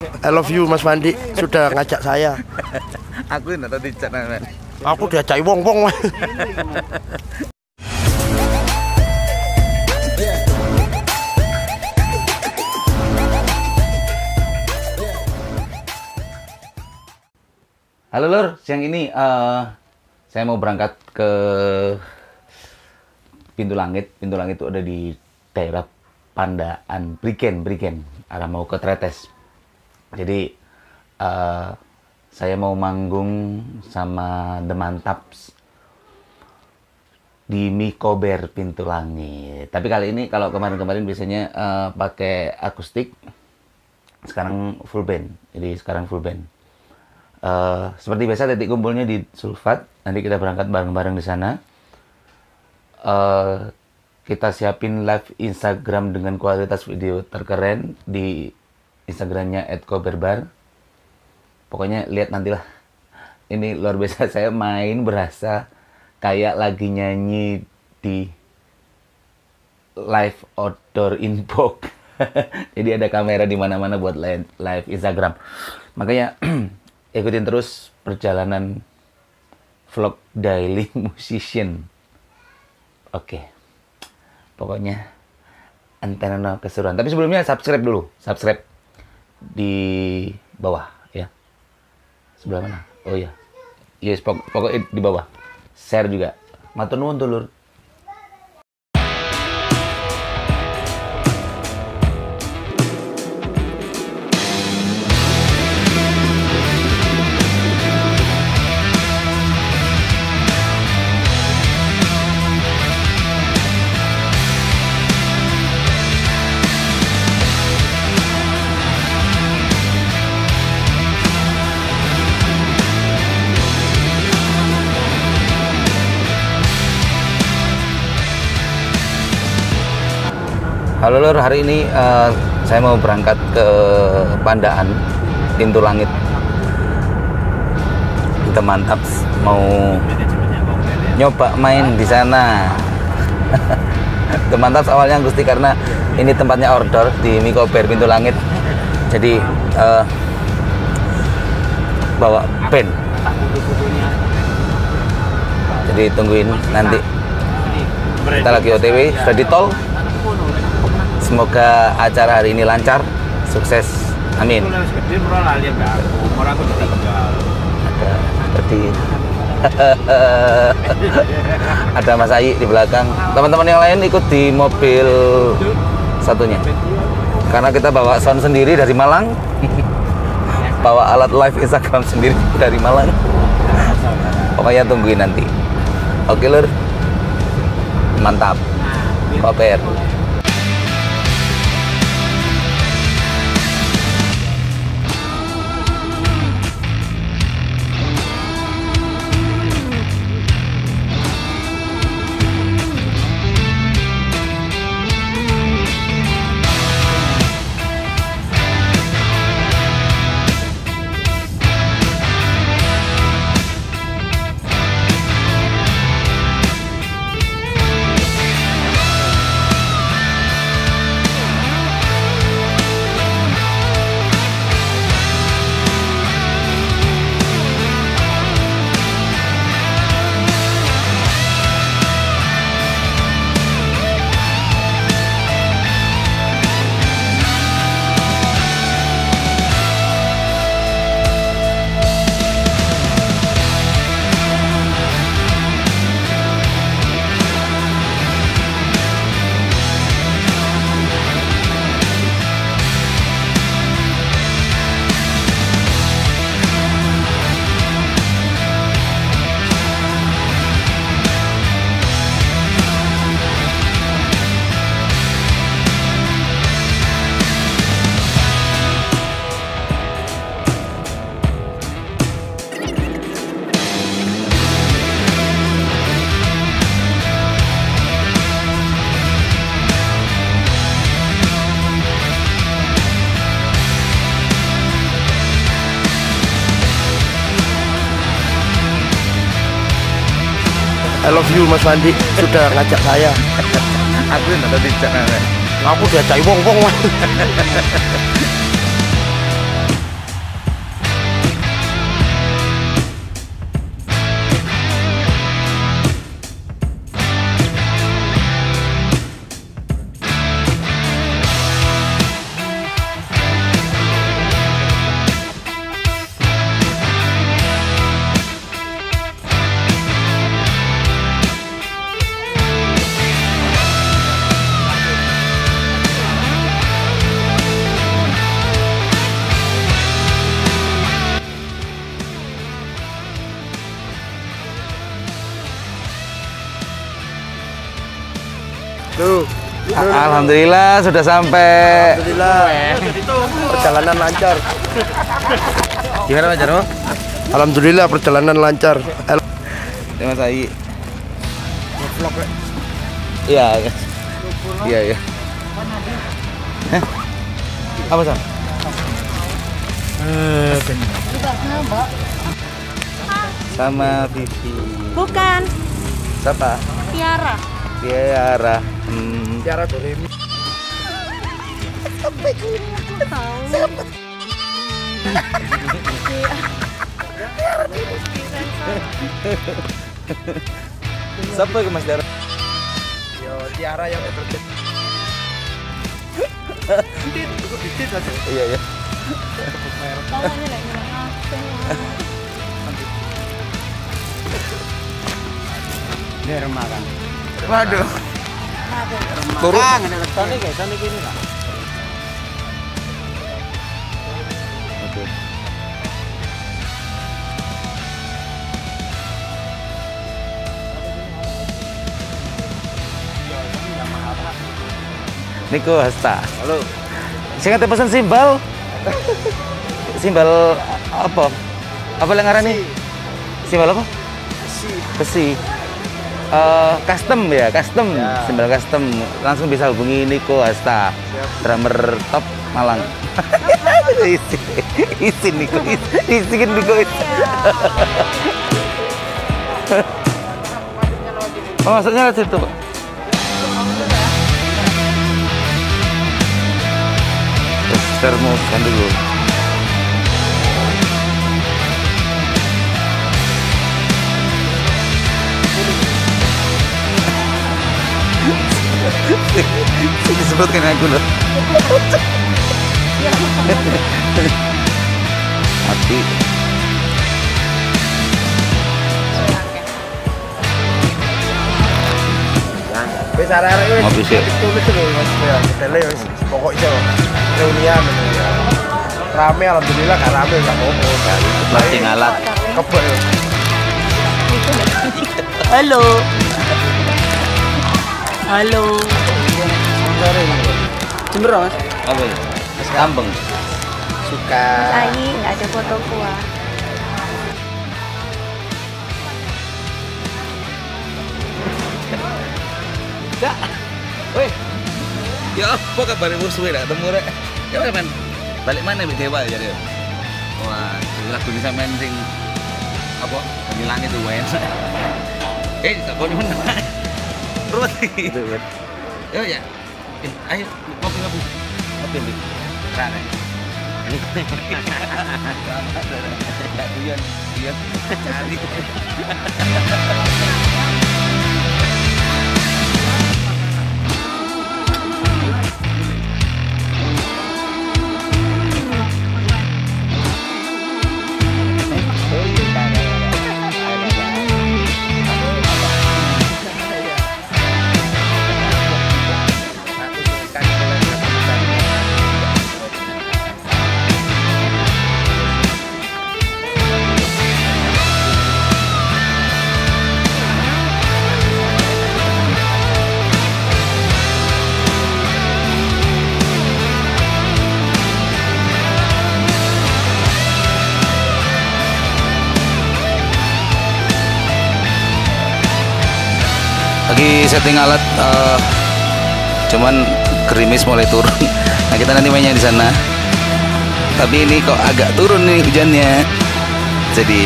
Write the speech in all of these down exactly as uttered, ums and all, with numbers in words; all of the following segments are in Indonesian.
I love you Mas Fandi sudah ngajak saya. Aku ini tadi chat men. Aku diajak wong-wong. Halo Lur, siang ini uh, saya mau berangkat ke Pintu Langit. Pintu Langit itu ada di daerah Pandaan, Brigen, Brigen, arah mau ke Tretes. Jadi uh, saya mau manggung sama The Mantaps di Mikober Pintu Langit. Tapi kali ini kalau kemarin-kemarin biasanya uh, pakai akustik, sekarang full band. Jadi sekarang full band. Uh, seperti biasa titik kumpulnya di Sulfat. Nanti kita berangkat bareng-bareng di sana. Uh, kita siapin live Instagram dengan kualitas video terkeren di Instagramnya et koberbar. Pokoknya lihat nantilah. Ini luar biasa, saya main berasa kayak lagi nyanyi di live outdoor inbox. Jadi ada kamera di mana-mana buat live, live Instagram. Makanya ikutin terus perjalanan vlog daily musician. Oke. Pokoknya antena keseruan. Tapi sebelumnya subscribe dulu. Subscribe di bawah ya. Sebelah mana? Oh iya. Yes, pok pokoknya di bawah. Share juga. Matur nuwun dulur. Halo Lur, hari ini uh, saya mau berangkat ke Pandaan, Pintu Langit. Kita mantap, mau nyoba main di sana. Mantap awalnya Gusti karena ini tempatnya outdoor di Mikober Pintu Langit. Jadi uh, bawa band. Jadi tungguin nanti. Kita lagi O T W, sudah di tol. Semoga acara hari ini lancar, sukses, amin. Ada seperti ada Mas Ayi di belakang. Teman-teman yang lain ikut di mobil satunya. Karena kita bawa sound sendiri dari Malang, bawa alat live Instagram sendiri dari Malang. Pokoknya tungguin nanti. Oke Lur, mantap, koper. I love you Mas Fandi sudah ngajak saya. Aku ini tadi chat men. Aku diajak wong-wong. Tuh. Alhamdulillah sudah sampai. Alhamdulillah. Perjalanan lancar. Gimana Mas Jarwo? Alhamdulillah perjalanan lancar. Terima kasih. Iya, iya. Iya, iya. Hah? Apa, San? Eh, sama Vivi. Bukan, Siapa? Tiara. Tiara. Hmm. Tiara Doremi. Siapa ke Mas Tiara? Yo, Tiara yang bekerja. Iya, iya. Derma kan. Waduh. Turun. Sana guys, sana gini lah. Oke. Niko Hasta. Halo. Saya kata pesan simbal. Simbal apa? Apa yang ngaran nih? Simbal apa? Si. Besi. Eh, custom ya, custom. Ya. Simbal custom. Langsung bisa hubungi Niko Hasta. Drummer top Malang. isi, isi Niko, isi, isi kan Niko. Isi. Oh, maksudnya lewat situ, Pak. Termoskan dulu. Disebutkan aku loh. Mati. Wis arek-arek wis. Ngopi sih. Tulis lho Mas ya, tele wis pokoknya reunian. Rame alhamdulillah gak rame gak apa-apa kan. Lagi ngalat. Kebel. Halo. Halo. Jember Mas. Apa ya? Kampung. Suka. Ayi, nggak ada foto gua. Dak. Woi. Ya apa kabar musuh dak temu rek. Ya men. Balik mana Mbak Dewa ya dia. Wah, lagu ini sampean sing apa? Di langit tuh wae. Eh, tak kono mana. Roti. Yo ya. Eh, ayo ngopi ngopi. Ngopi ngopi. Rane. Iya, iya. Cari. Lagi setting alat, uh, cuman gerimis mulai turun. Nah kita nanti mainnya di sana. Tapi ini kok agak turun nih hujannya. Jadi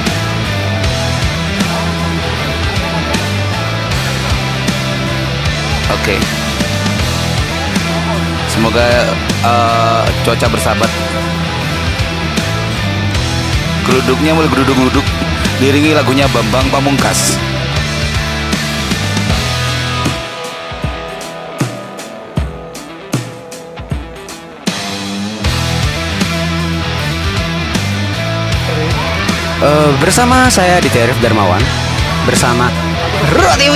oke. Okay. Semoga uh, cuaca bersahabat. Geruduknya mulai geruduk-geruduk. Diiringi lagunya Bambang Pamungkas. Uh, bersama saya di T R F Darmawan bersama Ro T V.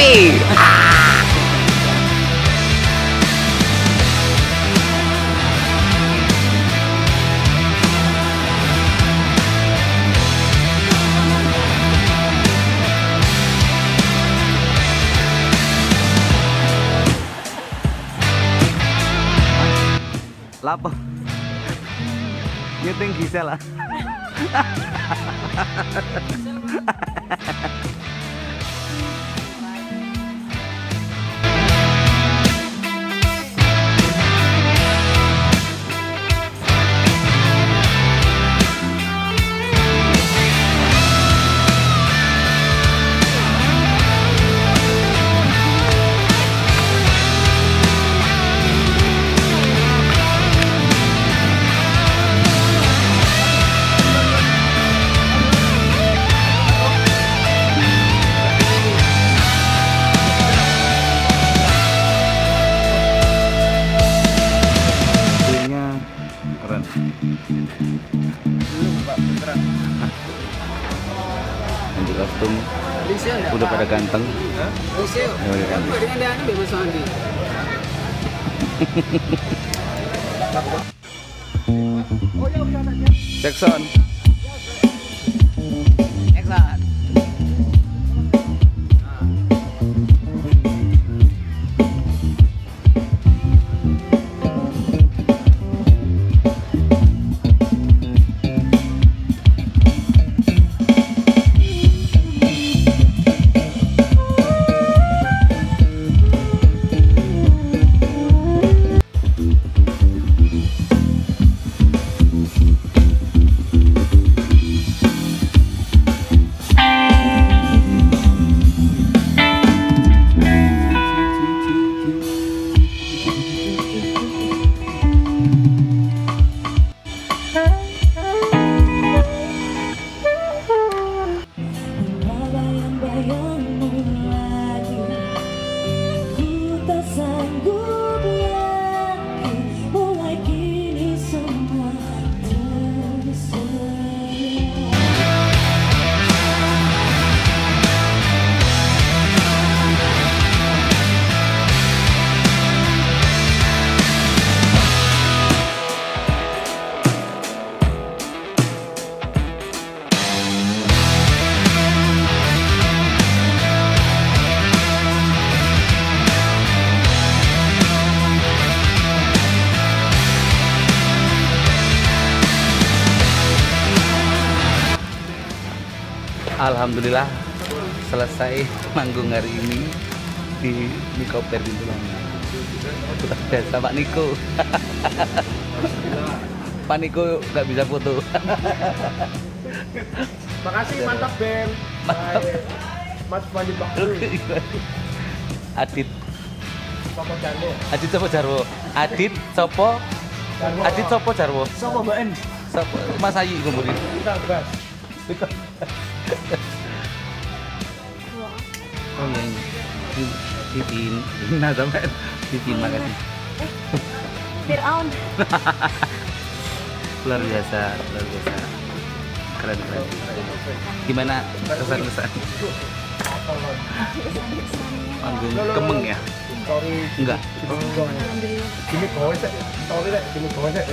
Lapo. Nyeting Gisel lah. Keren. Untuk kostum udah pada ganteng. Ya, udah ganteng. Jackson. Jackson. Alhamdulillah selesai manggung hari ini di Niko Perintulan. Udah biasa Pak Niko. Pak Niko nggak bisa foto. Makasih, mantap Ben. Mantap. Mas Panji Bakul. Adit. Sopo Jarwo. Adit Sopo Jarwo. Adit Sopo. Jarwo. Adit Sopo Jarwo. Sopo Mbak En? Sopo Mas Ayi ngumurin. Kita bas. Oh iya ini. Pipin. Nah sampai Pipin makasih. Fir'aun. Luar biasa, luar biasa. Keren keren. Gimana kesan-kesan? Panggung Kemeng ya? Story. Enggak. Ini kowe sih. Story rek, ini kowe sih.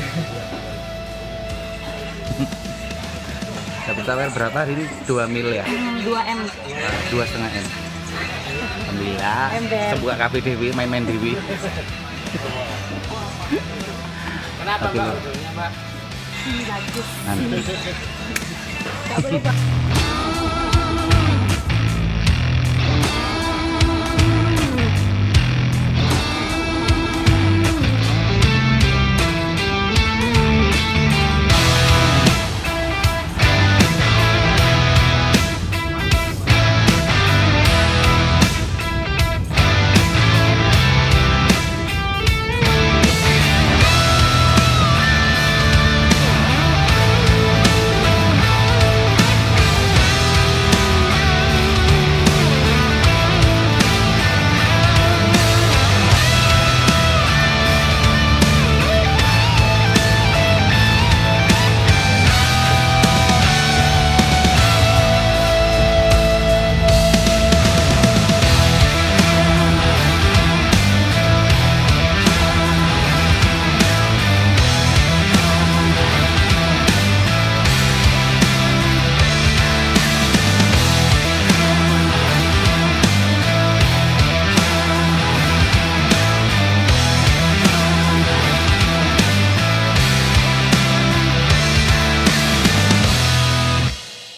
Dapat tawar berapa hari ini? dua mil ya? dua M. Dua setengah M. Alhamdulillah. Ember. Sebuah kafe Dewi, main-main Dewi. Kenapa Mbak? Bagus. Nanti. Gak boleh Pak.